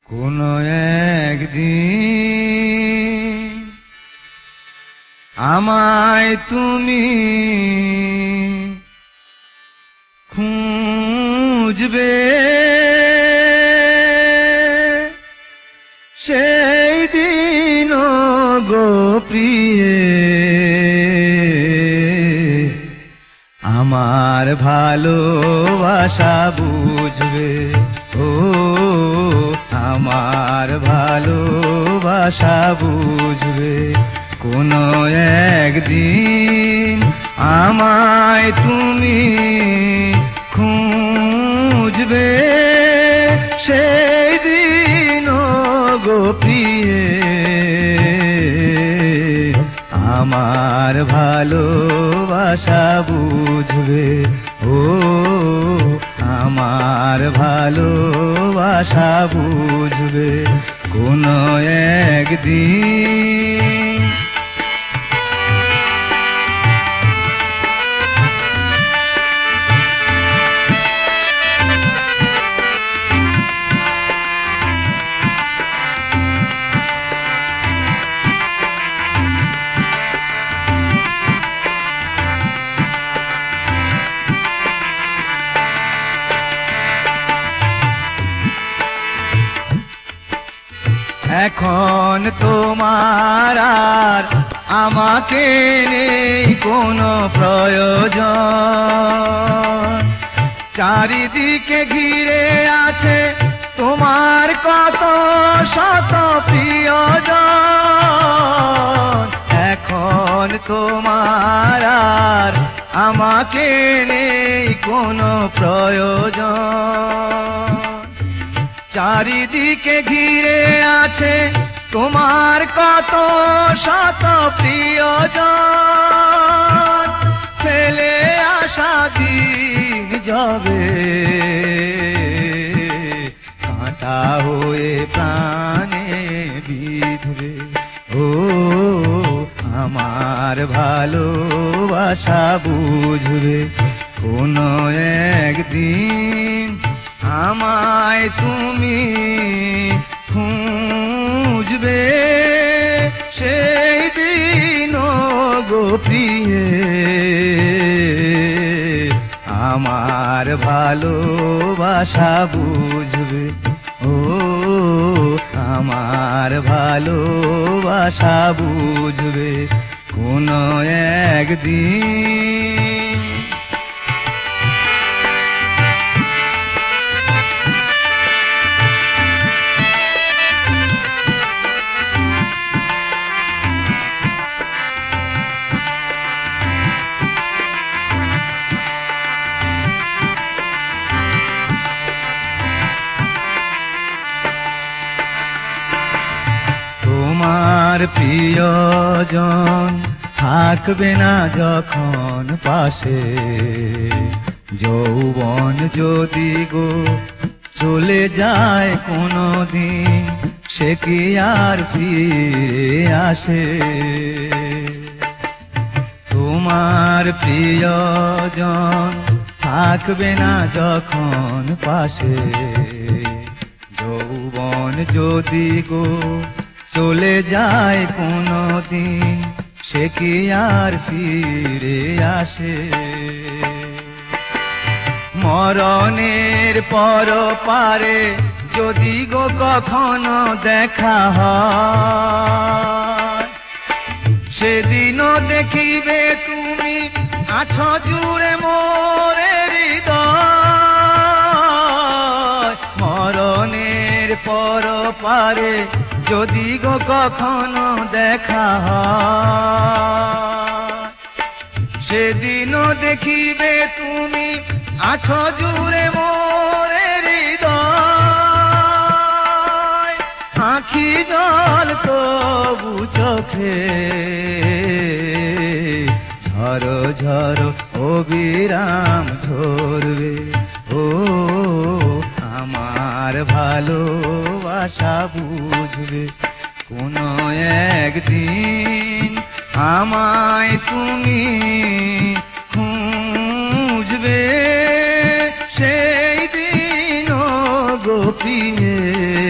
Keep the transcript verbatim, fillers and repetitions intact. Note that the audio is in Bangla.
কোনো একদিন আমায় তুমি খুঁজবে, সেই দিন গো প্রিয়ে আমার ভালোবাসা বুঝবে। ও আমার ভালোবাসা বুঝবে। কোনো একদিন আমায় তুমি খুঁজবে, সেই দিন গো প্রিয়ে আমার ভালোবাসা বুঝবে। ও আমার ভালোবাসা বুঝবে কোনো একদিন। এখন তোমার আর আমাকে নেই কোনো প্রয়োজন, চারিদিকে ঘিরে আছে তোমার কত শত প্রিয়জন। এখন তোমার আর আমাকে নেই কোনো প্রয়োজন, চারিদিকে ঘিরে আছে তোমার কত শত প্রিয়জন। ফেলে আসা দিন যাবে কাঁটা হয়ে প্রাণে বিঁধবে। ও আমার ভালোবাসা বুঝবে কোনো একদিন আমায় তুমি খুঁজবে, সেই দিন গো প্রিয়ে আমার ভালোবাসা বুঝবে। ও আমার ভালোবাসা বুঝবে কোনো একদিন। তোমার প্রিয়জন থাকবে না যখন পাশে, যৌবন যদি গো চলে যায় কোনো দিন, সে কি আর ফিরে আসে? তোমার প্রিয়জন থাকবে না যখন পাশে, যৌবন যদি গো চলে যায় কোনো দিন, সে কি আর ফিরে আসে? মরণের পর পারে যদি গো কখনো দেখা হয়, সেদিনও দেখিবে তুমি আছো জুড়ে মোরে হৃদয়। মরণের পর পারে যদি গো কখনো দেখা হয়, সেদিনও দেখিবে তুমি আছো জুড়ে মোরে হৃদয়। আঁখি জল তবু চোখে ঝরো ঝরো অবিরাম ঝরবে। ও আমার ভালোবাসা বুঝবে কোনো একদিন আমায় তুমি খুঁজবে, সেই দিন গো প্রিয়ে